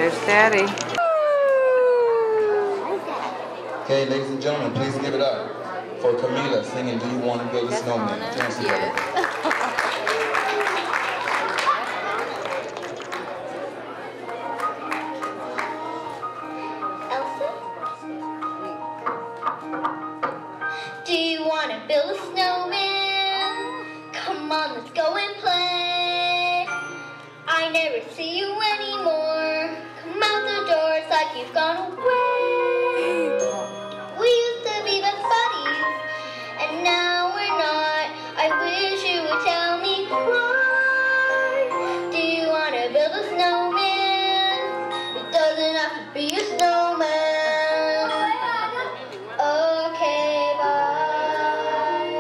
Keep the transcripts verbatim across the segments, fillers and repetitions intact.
There's Daddy. Okay, ladies and gentlemen, please give it up for Camila singing "Do You Want to Build a Snowman?" Dance together. Do you want to build a snowman? Come on, let's go and play. I never see you anymore. Come out the door, it's like you've gone away. We used to be best buddies, and now we're not. I wish you would tell me why. Do you want to build a snowman? It doesn't have to be a snowman. Okay, bye.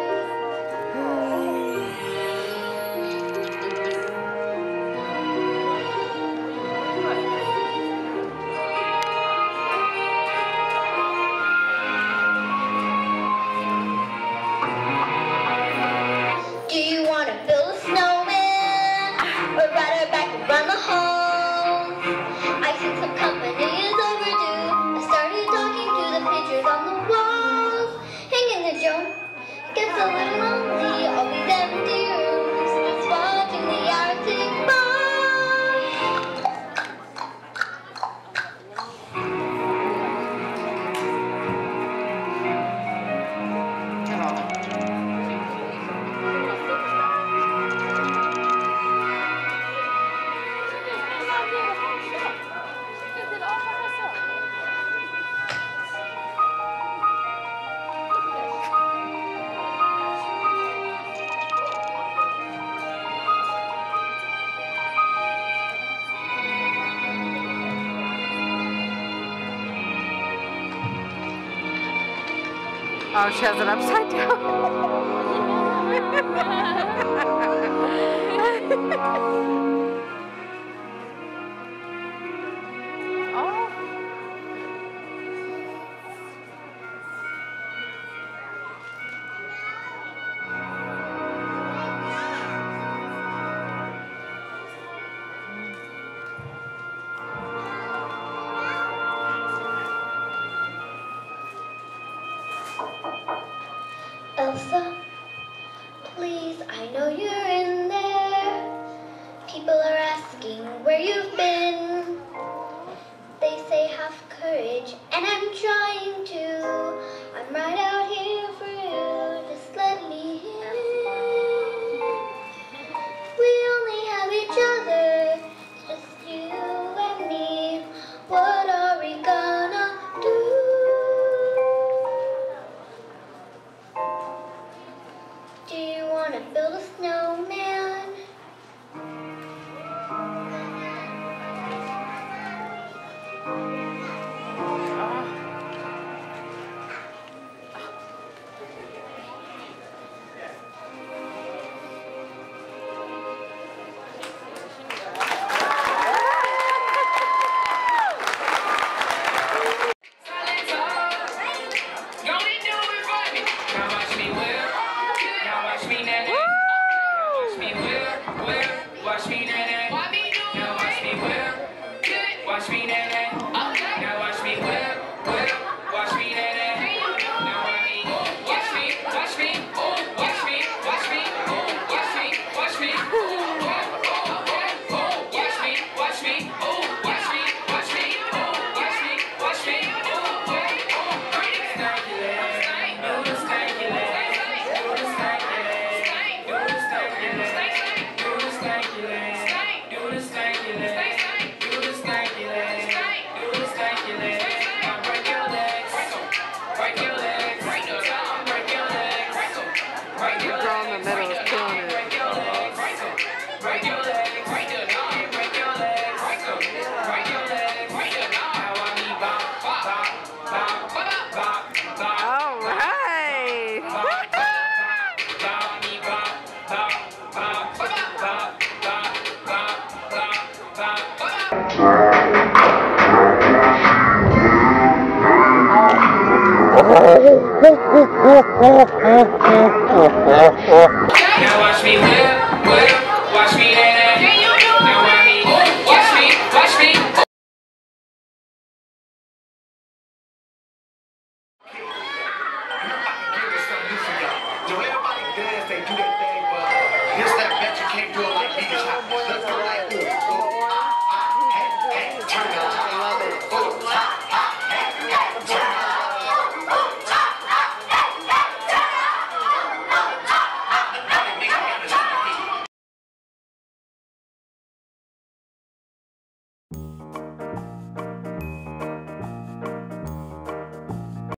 Do you want to build a snowman, or ride our back around the hall? I think some company is overdue. I started talking to the pictures on the walls. Hanging the joke gets a little lonely. All these empty rooms, just watching the hours tick by. Oh, she has it upside down. Oh. Elsa, please, I know you're in there. People are asking where you've been. They say have courage, and I'm trying to. I'm right out here for you, just let me in. We only have each other, it's just you and me. What are we gonna do? Do you want to build a snowman? Watch me, nene. Now watch me whip, whip. Watch me, nene. Now watch me, watch me, watch me, watch me, watch me, watch me, watch me. Watch me, watch me, watch me, watch me, watch me, watch me. Do the stanky leg, do the stanky leg, do the stanky leg, do the stanky leg, do the stanky leg. Now watch me whip, whip, watch me. do their thing, but this that bet you can't do it like these. Let's go.